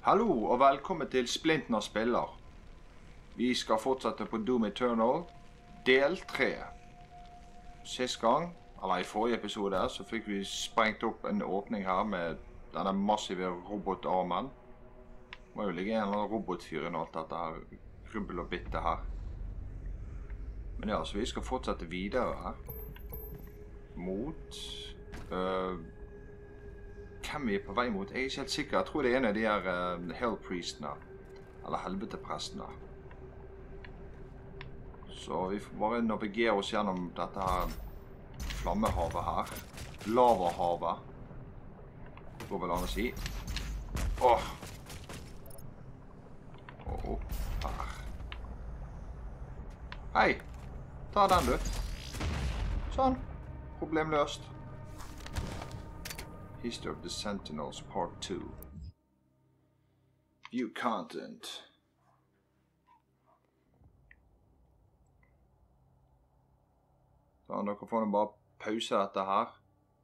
Hallo og velkommen til Splintner spiller. Vi skal fortsette på Doom Eternal, del 3. Sist gang, eller i forrige episode, så fikk vi sprengt opp en åpning her med denne massive robotarmen. Det må jo ligge en eller annen robotfyr i alt dette her, rubbel og bitte her. Men ja, så vi skal fortsette videre her. Mot... hvem vi er på vei mot? Jeg er ikke helt sikker. Jeg tror det er en av de her Hellpriestene. Eller helveteprestene. Så vi får bare navigere oss gjennom dette her flammehavet her. Lavahavet. Går vel an å si. Åh! Og opp her. Hei! Ta den, du. Sånn. Problem løst. History of the Sentinels, Part 2. View content. Så dere får nå bare pause dette her.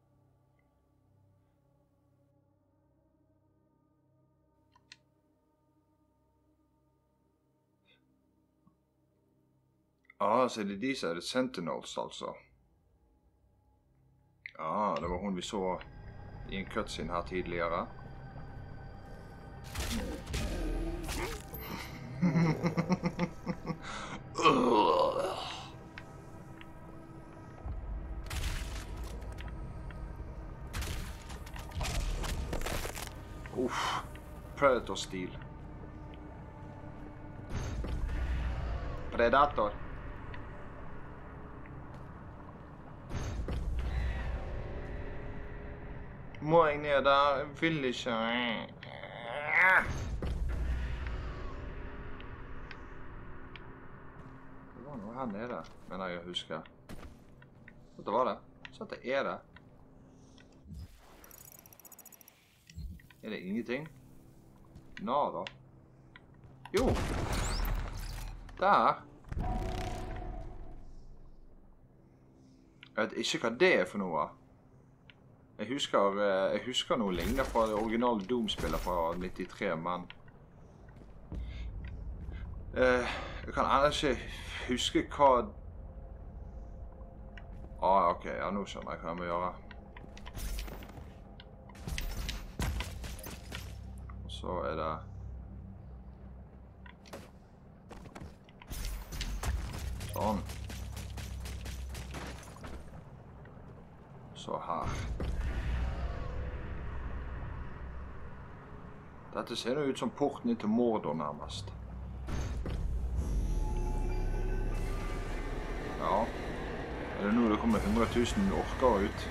Så det er de som er The Sentinels, altså. Ja, det var hun vi så i en cutscene her tidligere. Uff, Predator-stil. Predator. Må jeg ned der? Jeg vil ikke. Det var noe her nede, mener jeg å huske. Dette var det. Så det er det. Er det ingenting? Nada. Jo! Der! Jeg vet ikke hva det er for noe. Jeg husker noe lignende fra det originale Doom-spillet fra 93, men... jeg kan ennå ikke huske hva... ok, ja, nå skjønner jeg hva jeg må gjøre. Og så er det... Sånn. Så her. Dette ser ut som porten inn til Mordor nærmest. Ja. Er det nå det kommer 100 000 orker ut?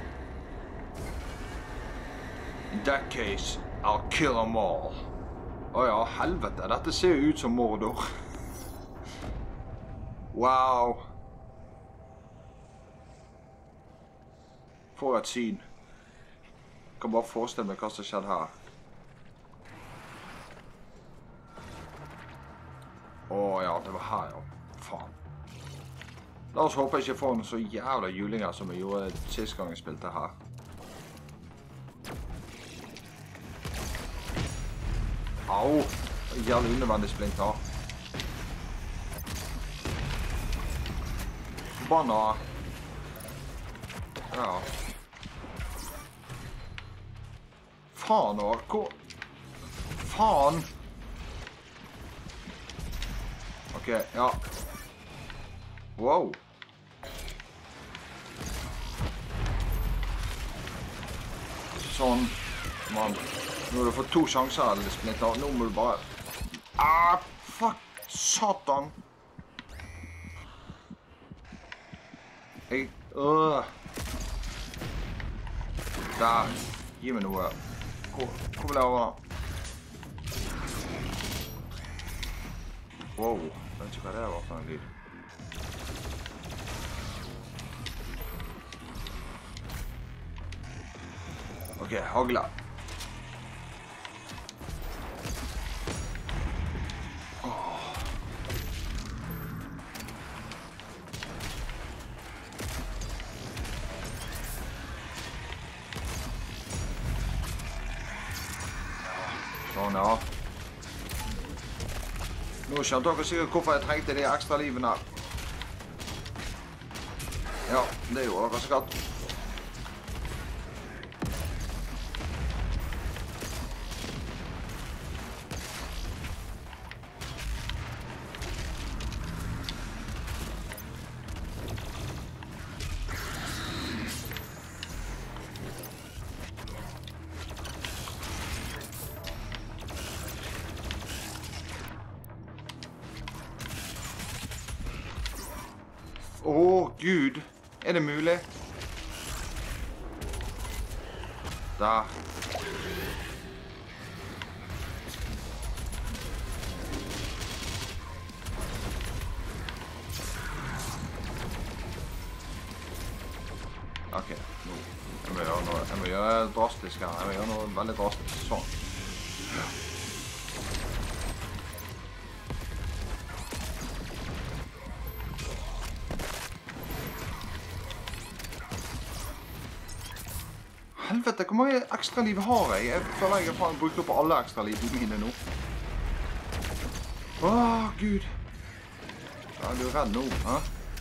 In that case, I'll kill them all. Ja, helvete. Dette ser ut som Mordor. Wow. For et syn. Jeg kan bare forestille meg hva som skjedde her. Ja, det var her, ja. Faen. La oss håpe jeg ikke får noen så jævla julinger som jeg gjorde sist gang jeg spilte her. Au! Jævlig unødvendig splinter. Forbanna. Ja. Faen også. Hvor... Faen! Ok, ja. Wow. Sånn. Man. Nå har du fått 2 sjanser, eller Splinter. Nå må du bare... fuck! Satan! Der. Gi meg noe. Hvor vil jeg over? Wow. Jeg vet ikke hva det var for en lyd. Ok, hagle. Sånn, ja. Nå skjønte dere sikkert hvorfor jeg trengte de ekstra livene. Ja, det gjorde dere sikkert. Gud, er det mulig? Der. Ok, nå. Jeg må gjøre drastisk her. Jeg må gjøre noe veldig drastisk. Sånn. Helvete, hvor mange ekstra liv har jeg? Jeg føler jeg har brukt opp alle ekstra livene mine nå. Åh, Gud. Ja, du er redd nå, hæ?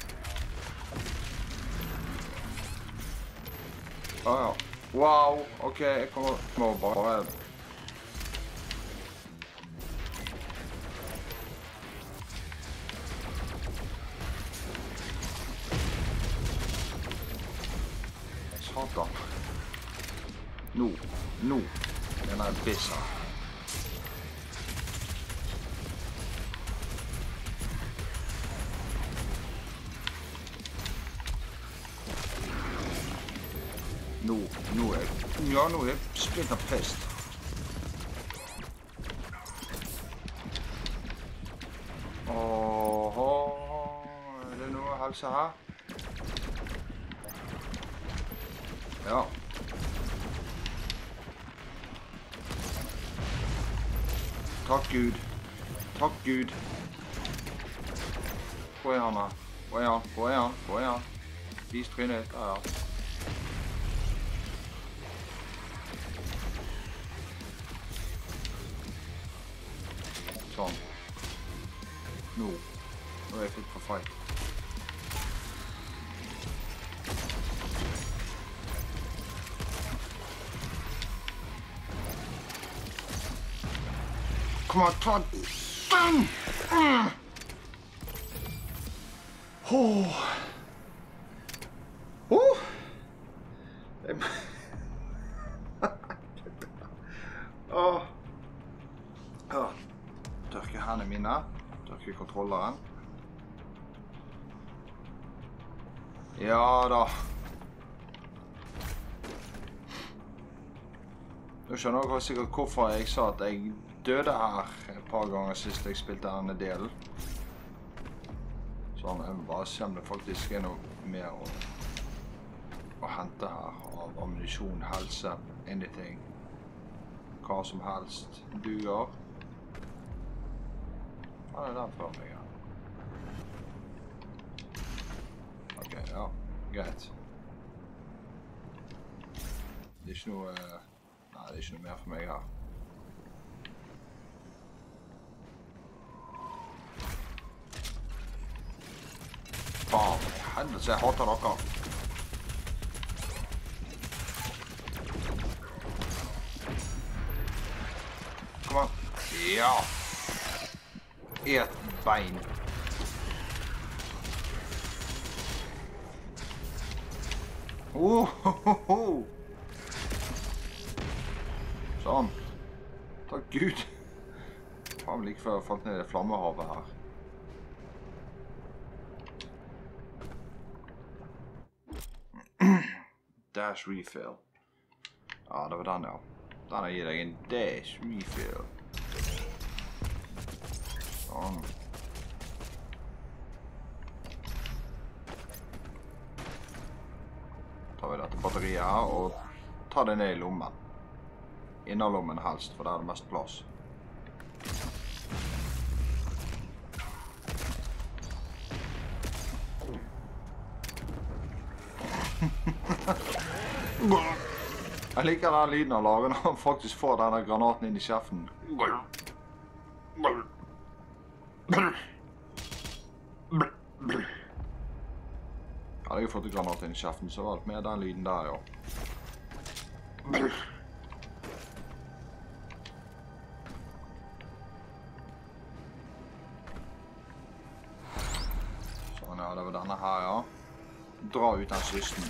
Ja. Wow, ok, jeg må bare... Satan. Nå. Den er bissa. Nå er splinter pest. Åhå, er det noe helse her? Ja. Takk Gud. Takk Gud. Hvor er han da? Hvor er han? Vis trynet. Ja. Sånn. Nå er jeg fit for fight. Kom an, ta den! Tørke hendene mine. Tørke kontrolleren. Ja da. Nå skjønner dere sikkert hvorfor jeg sa at jeg døde her et par ganger sist jeg spilte denne delen. Sånn, jeg må bare se om det faktisk er noe mer å hente her av ammunisjon, helse, anything. Hva som helst. Buer. Hva er det der for meg? Ok, ja. Greit. Det er ikke noe... Nei, det er ikke noe mer for meg her. Faen, helvete, jeg hater dere. Kom an. Ja. Et bein. Sånn. Takk Gud. Faen, like før jeg falt ned i flammehavet her. Dash refill. Ja, det var den, ja. Den gir deg en dash refill. Sånn. Tar vi dette batteriet her og tar det ned i lommen. Innerlommen helst, for der er det mest plass. Jeg liker den lyden han lager når han faktisk får denne granaten inn i kjeften. Hadde jeg fått en granat inn i kjeften, så var det med den lyden der, ja. Sånn, ja, det var denne her, ja. Dra ut den systen.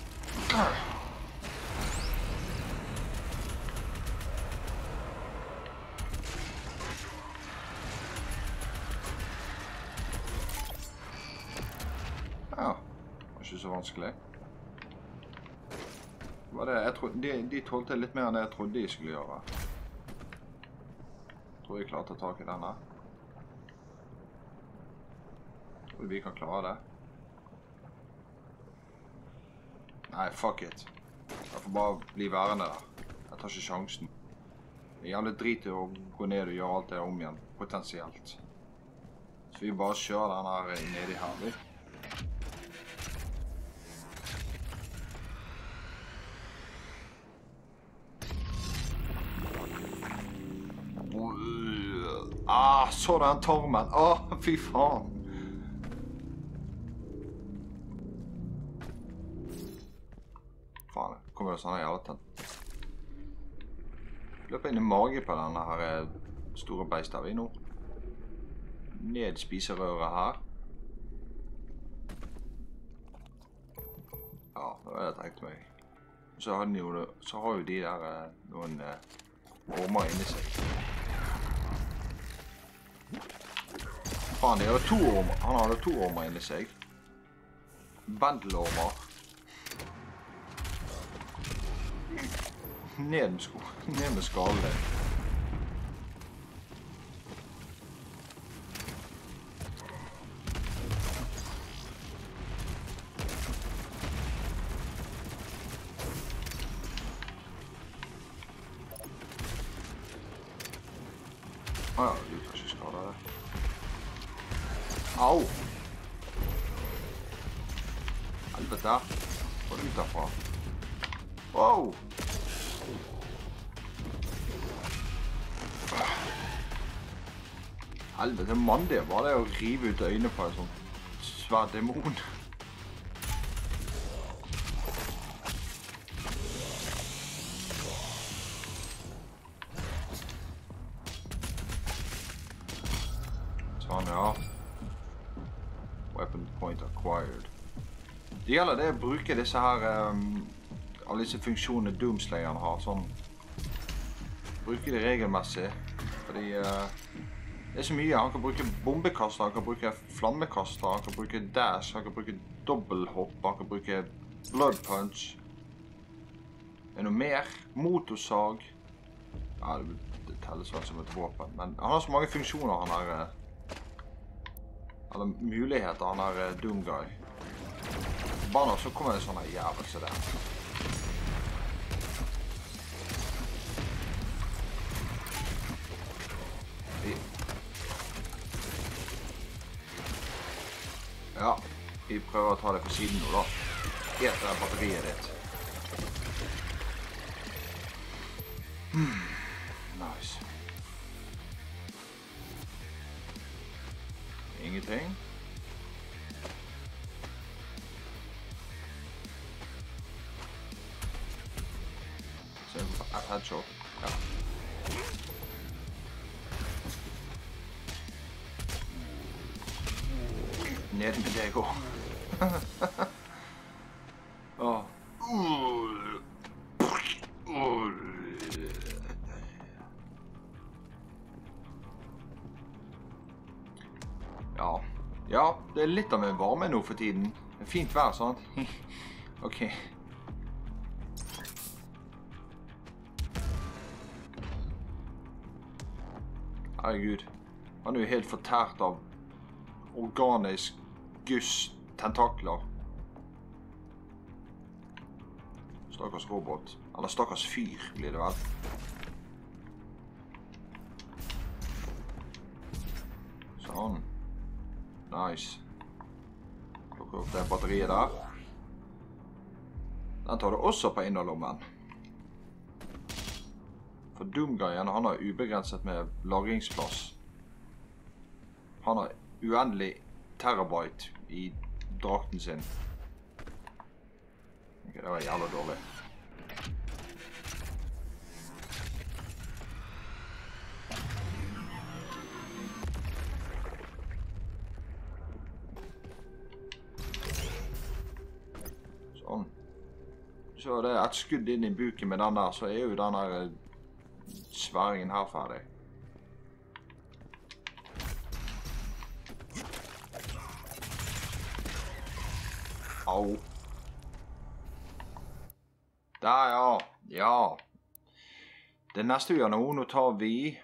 Ja, det var ikke så vanskelig. De tålte litt mer enn jeg trodde de skulle gjøre. Jeg tror jeg klarte å ta tak i denne. Jeg tror vi kan klare det. Nei, fuck it. Jeg får bare bli værende der. Jeg tar ikke sjansen. Det er jævlig drit å gå ned og gjøre alt det om igjen, potensielt. Så vi bare kjører den her nedi her, vi. Så den tormen. Fy faen. Faen, kommer det sånn jævla tent. Løper inn i mage på denne her store beist her vi nå. Ned spiserøret her. Ja, det var det jeg tenkte meg. Så har jo de der noen ormer inni seg. Faen, de hadde 2 ormer. Han hadde 2 ormer inni seg. Bandelormer. Ned med skallet. Ja, du tar ikke skade av det. Au! Helvete! Få ut derfra. Wow! Helvete, mann, det var det å rive ut øynene på en sånn svær demon. Sånn, ja. Weapon point acquired. Det gjelder det å bruke disse her, alle disse funksjonene Doomslayeren har, sånn. Bruke det regelmessig, fordi det er så mye. Han kan bruke bombekaster, han kan bruke flammekaster, han kan bruke dash, han kan bruke dobbelthopp, han kan bruke blood punch. Det er noe mer. Motorsag. Ja, det telles vel som et våpen, men han har så mange funksjoner, han her, eller muligheter, han her Doomguy. Bare nå så kommer det sånne jævlig som det. Ja, vi prøver å ta det på siden nå da. Helt det batteriet ditt. Nice. Ingenting. Så et headshot. Ja. Ned med det går. Ja, det er litt av en varme nå for tiden. Det er fint vær, sant? Ok. Herregud. Han er jo helt fortært av organisk tentakler. Stakkars robot. Eller stakkars fyr blir det vel. Sånn. Nice. Plukker opp det batteriet der. Den tar du også på innerlommen. for Doom-guyen, han har ubegrenset med lagringsplass. Han har uendelig terabyte i drakten sin. Ok, det var jævla dårlig. Sånn. Så det er et skudd inn i buken med den der, så er jo den der sværingen her ferdig. Au. Der, ja. Ja. Det neste vi gjør nå tar vi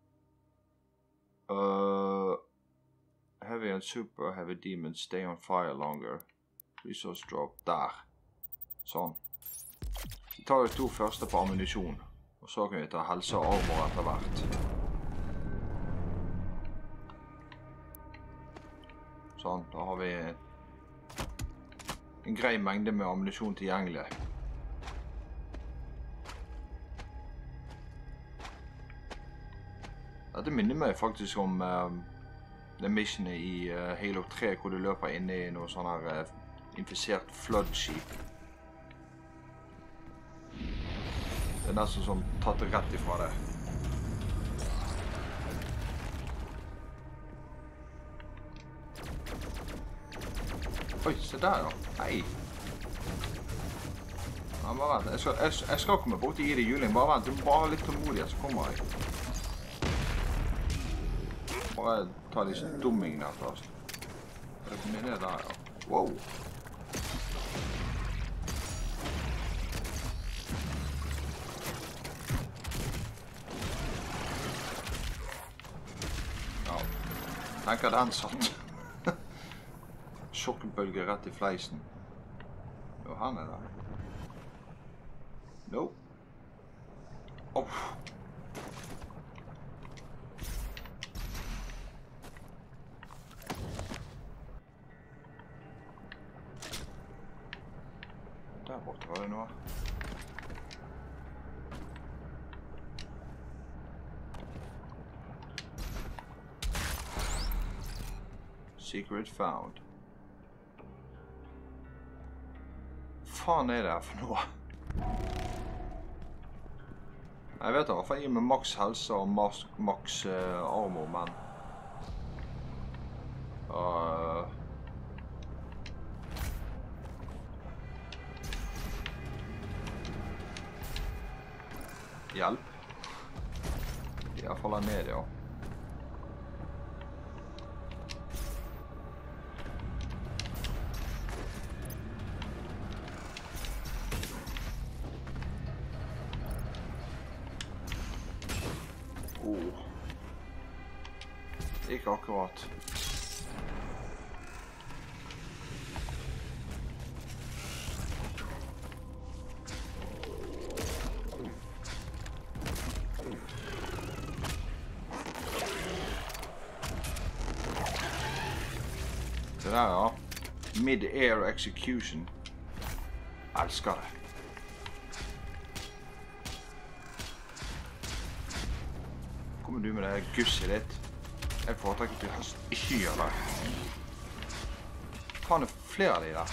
Heavy and super heavy demons stay on fire longer. Resource drop der. Sånn. Vi tar de 2 første på ammunisjon, og så kan vi ta helse og armor etter hvert. Sånn, da har vi en grei mengde med ammunisjon tilgjengelig. Dette minner meg faktisk om det missionet i Halo 3, hvor du løper inn i noe sånn her infisert flood-skip. Det er nesten som tatt rett ifra det. Oi, se der ja. Hei. Ja, bare vent. Jeg skal komme bort og gi deg juling. Bare vent, du må bare ha litt tålmodighet, så kommer jeg. Bare ta disse dummingene her først. Det kommer ned der, ja. Wow. Ja. Tenker den satt. Sjokkbølge rett i fleisen. Jo, han er der. No. Oh. Der borte var det noe. Secret found. Faen er det her for noe? Jeg vet i hvert fall jeg gir meg maks helse og maks armor, men hjelp. I hvert fall er ned, ja. Ikke akkurat. Det der, ja. Mid-air execution. Elsker det. Kommer du med det gusset ditt? Jeg foretrekker til høst ikke gjør det. Faen, det er flere av de der.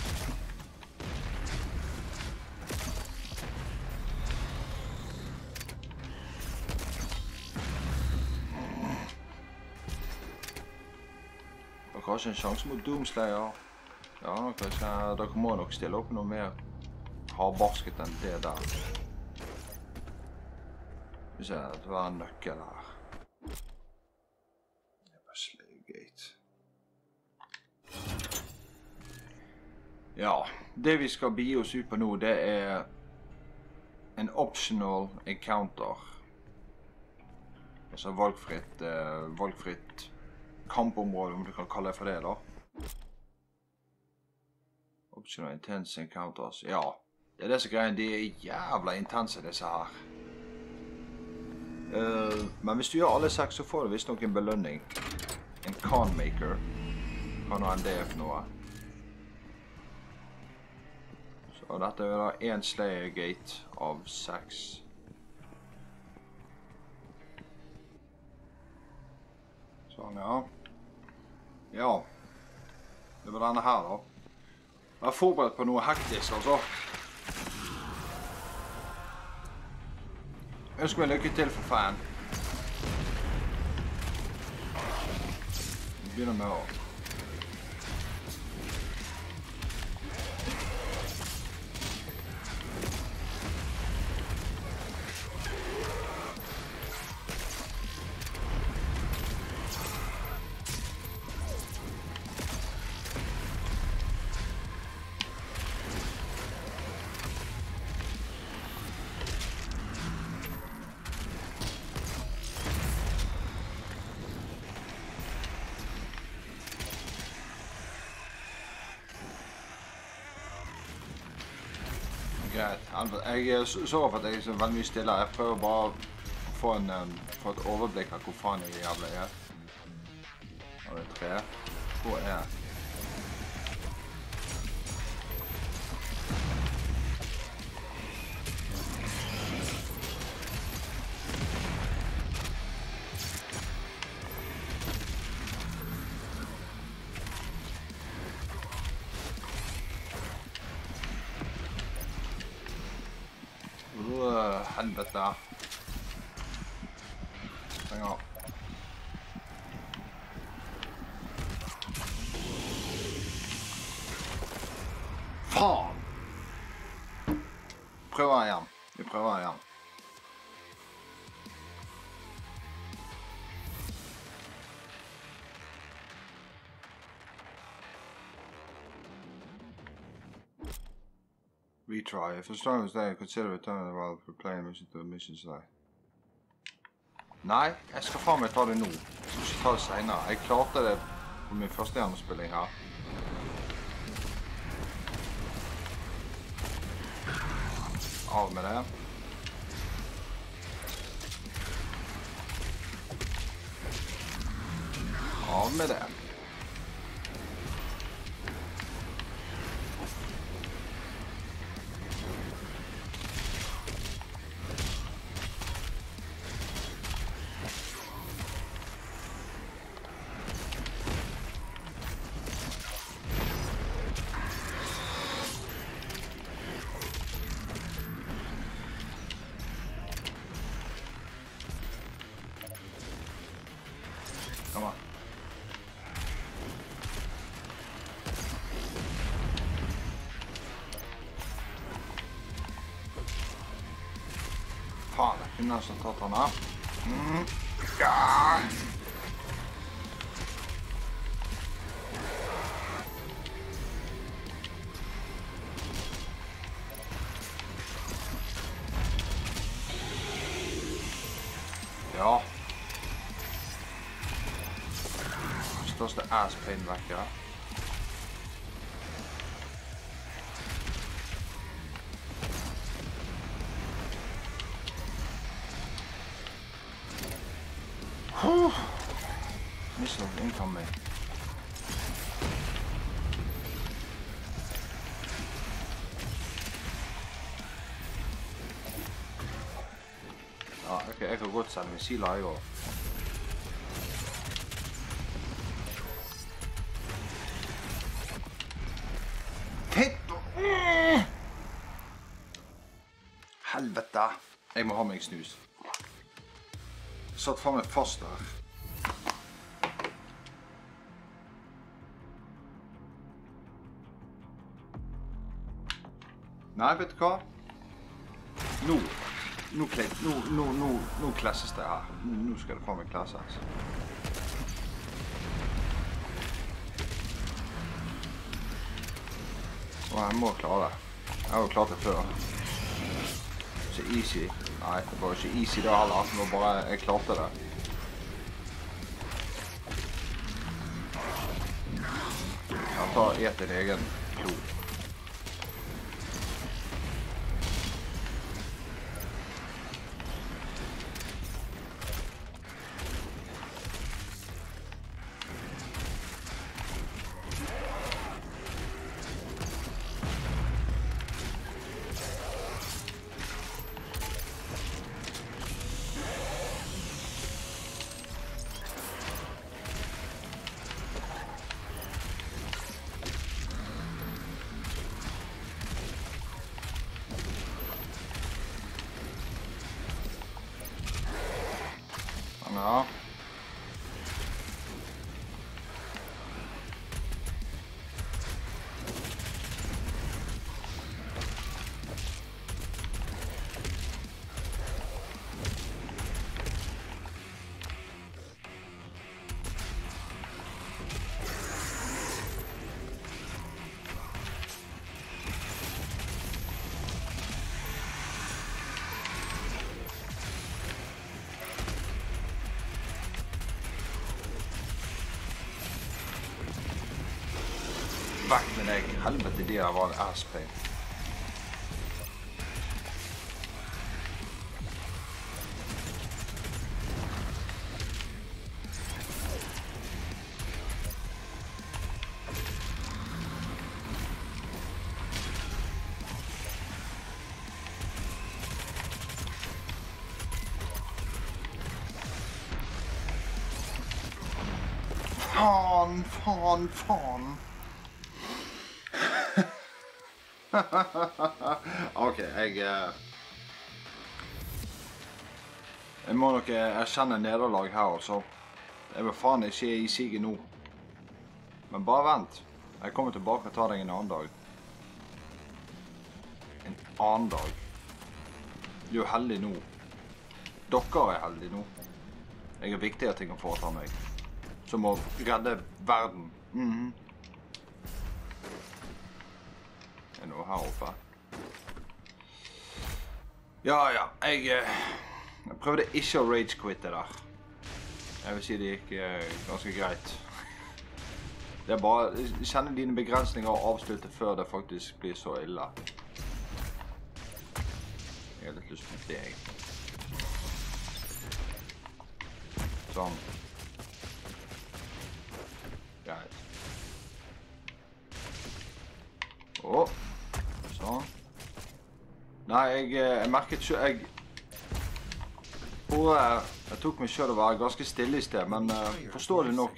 Dere har ikke en sjanse mot Doomslayer. Ja, dere må nok stille opp noe mer hardbarsket enn det der. Vi ser at det var en nøkkel her. Ja, det vi skal begi oss ut på nå, det er en optional encounter. Altså valgfritt kampområde, om du kan kalle det for det da. Optional intense encounters, ja. Det er disse greiene, de er jævla intense disse her. Men hvis du gjør alle 6, så får du visst nok en belønning. En Khanmaker. Hva nå enn det er for noe. Og dette er da en Slayer Gate av 6. Sånn, ja. Ja. Det var denne her, da. Jeg er forberedt på noe hektisk, altså. Ønsker meg lykke til, for fan. Vi begynner med å... Jeg så for at jeg er så veldig mye stille. Jeg prøver bare å få et overblikk av hvor faen jeg jævlig er. Og det er 3. Hvor er jeg? Helvete. Springer. Faen! Prøver igjen. Vi prøver igjen. Retry. If the storm is there, consider returning while replaying mission to missions today. Nei, jeg skal faen meg ta det nå. Jeg skal ikke ta det senere. Jeg klarte det på min første gjennomspilling her. Av med det. Av med det. Come on. Faen, jeg kunne altså tatt han av. Ja! Ja. Største ass-pain vekk, ja. Missile incoming. Ja, ok, jeg kan godt sende missiler jeg også. Helvete! Jeg må ha meg snus. Jeg satt faen meg fast der. Nei, vet du hva? Nå klasses det her. Nå skal det faen meg klasses. Og jeg må klare det. Jeg har jo klart det før. Så easy. Nei, det var ikke easy da heller. Det var bare jeg klarte det. Jeg tar din egen klo. Ja. Vekk med deg. Helvete, de der var asspain. Faen. Ok, jeg må nok erkjenne nederlag her, altså. Jeg vil faen ikke i siget nå. Men bare vent. Jeg kommer tilbake og tar deg en annen dag. En annen dag. Du er heldig nå. Dere er heldige nå. Jeg er viktigere ting å foreta meg. Som å redde verden. Det er noe her oppe. Ja. Jeg prøvde ikke å rage-quitte der. Jeg vil si det gikk ganske greit. Det er bare, kjenne dine begrensninger og avslutte før det faktisk blir så ille. Jeg har litt lyst på deg. Sånn. Greit. Sånn. Nei, jeg merket ikke, jeg tok meg selv å være ganske stille i sted, men forstår du nok,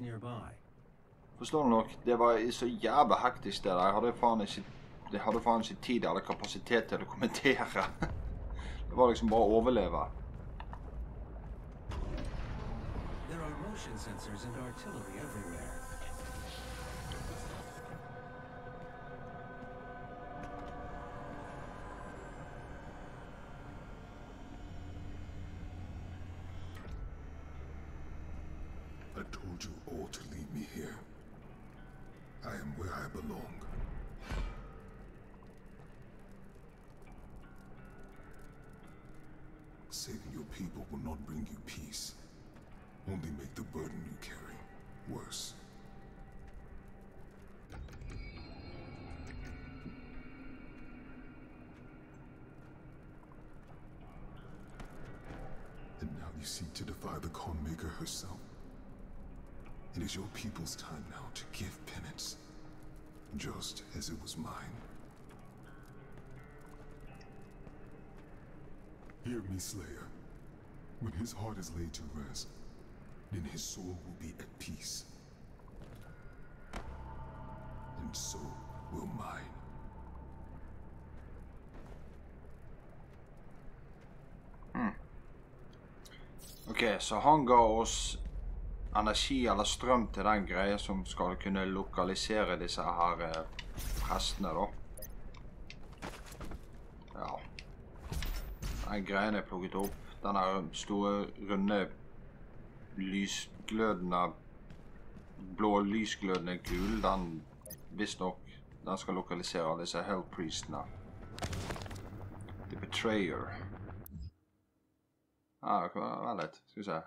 det var så jævla hektisk det der. Jeg hadde faen ikke tid eller kapasitet til å kommentere. Det var liksom bare å overleve. There are motion sensors and artillery everywhere. I told you all to leave me here. I am where I belong. Saving your people will not bring you peace. Only make the burden you carry worse. And now you seek to defy the Khanmaker herself. It is your people's time now to give penance, just as it was mine. Hear me, Slayer. When his heart is laid to rest, then his soul will be at peace. And so will mine. Ok, så han ga oss energi eller strøm til den greia som skal kunne lokalisere disse her prestene da. Ja. Den greien er plukket opp. Den her store, runde, lysglødende, blå lysglødende gul, den, visst nok, den skal lokalisere disse Hellpriestene. The Betrayer. Ja, det kan være litt. Skal vi se.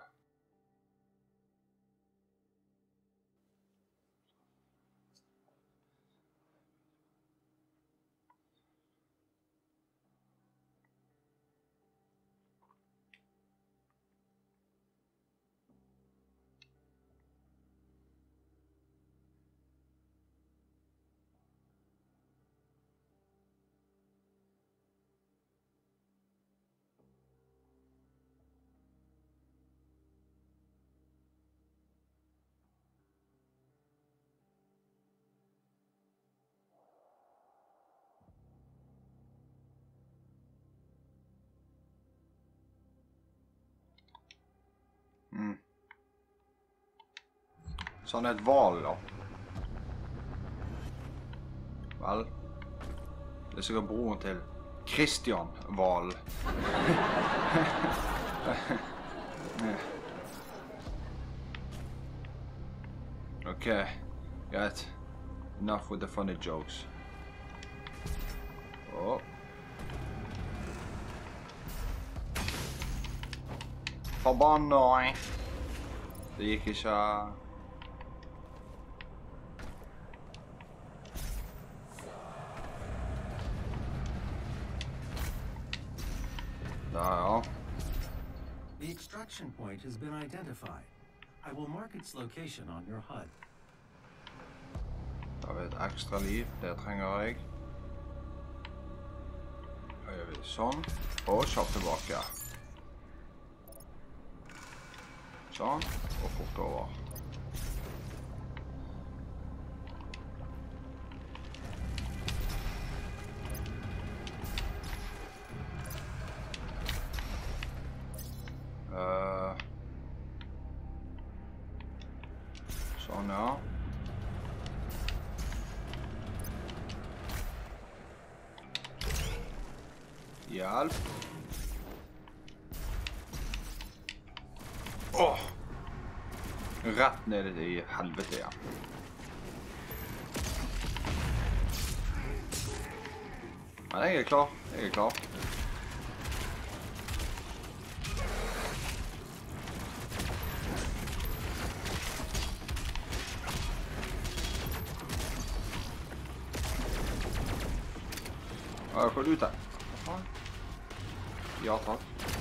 Så han er et val da. Vel, det er sikkert broren til Kristian Val. Ok, greit. Enough with the funny jokes. Åh. Forbanna! Det gikk ikke... Ja. The extraction point has been identified. I will mark its location on your HUD. Da har vi et ekstra liv, det trenger jeg. Da gjør vi sånn, og kjapt tilbake. Sånn, og fort over. Sånn, ja. Hjelp. Åh! Rett ned i helvete igjen. Men jeg er klar. Jeg er klar. Hva er du ute? Ja, takk.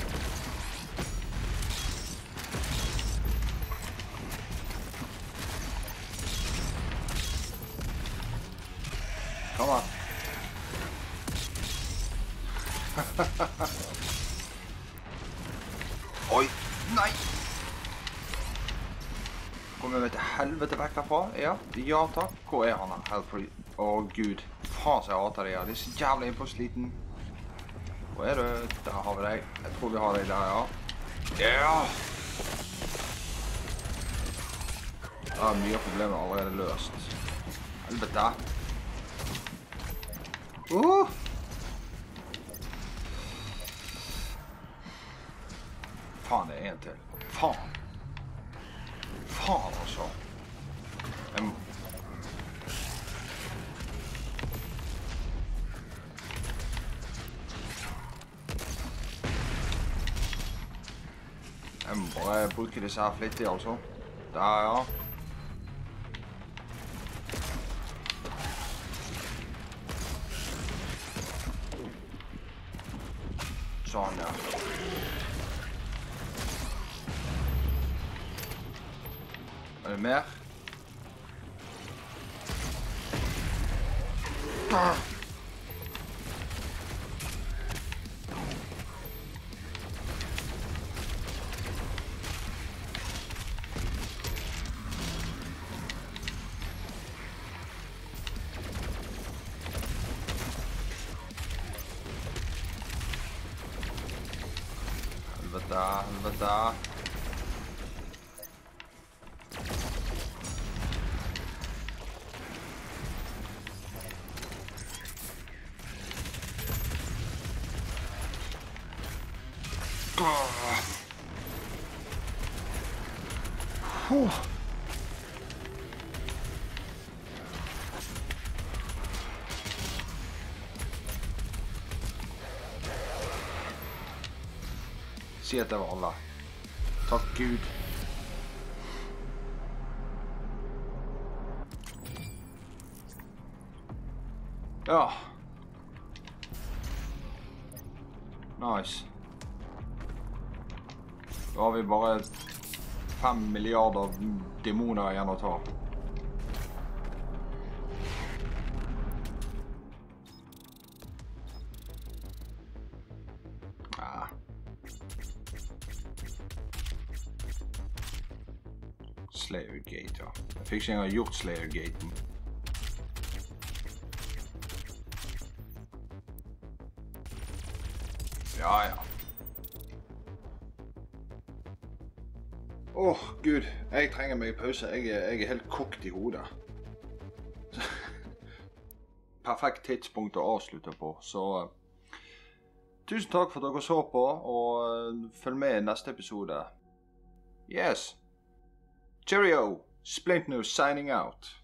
Kom an. Oi, nei! Kommer vi til helvete vekk herfra? Ja, ja takk. Hvor er han her? Åh, Gud. Faen så jeg hater det her. Det er så jævlig innpåsliten. Hvor er du? Der har vi deg. Jeg tror vi har deg der, ja. Ja! Da er mye problemer allerede løst. Helvete. Faen, det er en til. Faen. Faen, altså. Jeg må bare bruke disse her flittig, altså. Der, ja. Sånn, ja. Er det mer? Helvete. Si at det var alle. Takk Gud. Ja. Nice. Da har vi bare 5 milliarder demoner igjen å ta. Slayergate, ja. Jeg fikk ikke engang gjort Slayergaten. Ja, ja. Gud, jeg trenger meg en pause. Jeg er helt kokt i hodet. Perfekt tidspunkt å avslutte på, så tusen takk for at dere så på, og følg med i neste episode. Yes. Cheerio. Splint News signing out.